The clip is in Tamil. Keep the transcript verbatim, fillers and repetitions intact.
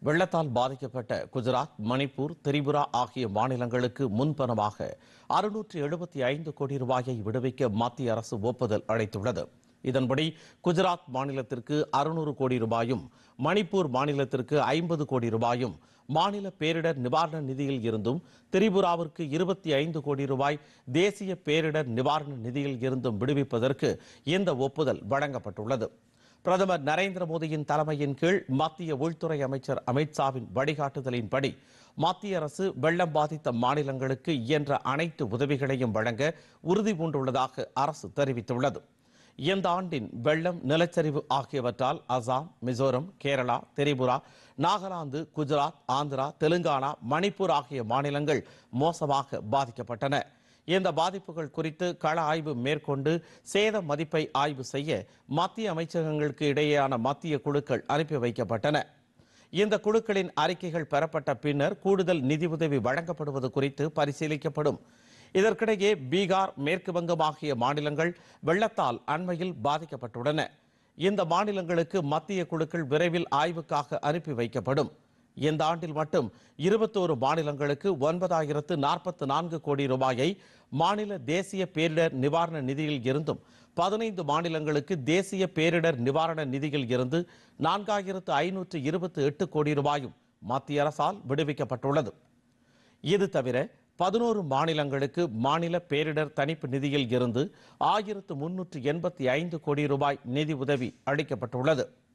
வெள்ளத்தால் பாதிக்கப்பட்ட குஜராத், மணிப்பூர், திரிபுரா ஆகிய மாநிலங்களுக்கு முன்பணமாக அறுநூற்று எழுபத்தி ஐந்து கோடி ரூபாயை விடுவிக்க மத்திய அரசு ஒப்புதல் அளித்துள்ளது. இதன்படி குஜராத் மாநிலத்திற்கு அறுநூறு கோடி ரூபாயும், மணிப்பூர் மாநிலத்திற்கு ஐம்பது கோடி ரூபாயும் மாநில பேரிடர் நிவாரண நிதியில் இருந்தும், திரிபுராவிற்கு இருபத்தி ஐந்து கோடி ரூபாய் தேசிய பேரிடர் நிவாரண நிதியில் இருந்தும் விடுவிப்பதற்கு இந்த ஒப்புதல் வழங்கப்பட்டுள்ளது. பிரதமர் நரேந்திர மோடியின் தலைமையின் கீழ் மத்திய உள்துறை அமைச்சர் அமித்ஷாவின் வழிகாட்டுதலின்படி மத்திய அரசு வெள்ளம் பாதித்த மாநிலங்களுக்கு இயன்ற அனைத்து உதவிகளையும் வழங்க உறுதி பூண்டுள்ளதாக அரசு தெரிவித்துள்ளது. இந்த ஆண்டின் வெள்ளம், நிலச்சரிவு ஆகியவற்றால் அசாம், மிசோரம், கேரளா, திரிபுரா, நாகாலாந்து, குஜராத், ஆந்திரா, தெலுங்கானா, மணிப்பூர் ஆகிய மாநிலங்கள் மோசமாக பாதிக்கப்பட்டன. இந்த பாதிப்புகள் குறித்து கள ஆய்வு மேற்கொண்டு சேத மதிப்பை ஆய்வு செய்ய மத்திய அமைச்சகங்களுக்கு இடையேயான மத்திய குழுக்கள் அனுப்பி வைக்கப்பட்டன. இந்த குழுக்களின் அறிக்கைகள் பெறப்பட்ட பின்னர் கூடுதல் நிதியுதவி வழங்கப்படுவது குறித்து பரிசீலிக்கப்படும். இதற்கிடையே பீகார், மேற்கு வங்கம் ஆகிய மாநிலங்கள் வெள்ளத்தால் அண்மையில் பாதிக்கப்பட்டுள்ளன. இந்த மாநிலங்களுக்கு மத்திய குழுக்கள் விரைவில் ஆய்வுக்காக அனுப்பி வைக்கப்படும். இந்த ஆண்டில் மட்டும் இருபத்தோரு மாநிலங்களுக்கு ஒன்பதாயிரத்து நாற்பத்தி நான்கு கோடி ரூபாயை மாநில தேசிய பேரிடர் நிவாரண நிதியில் இருந்தும், பதினைந்து மாநிலங்களுக்கு தேசிய பேரிடர் நிவாரண நிதியில் இருந்து நான்காயிரத்து ஐநூற்று இருபத்தி எட்டு கோடி ரூபாயும் மத்திய அரசால் விடுவிக்கப்பட்டுள்ளது. இது தவிர பதினோரு மாநிலங்களுக்கு மாநில பேரிடர் தணிப்பு நிதியில் இருந்து ஆயிரத்து முன்னூற்று எண்பத்தி ஐந்து கோடி ரூபாய் நிதி உதவி அளிக்கப்பட்டுள்ளது.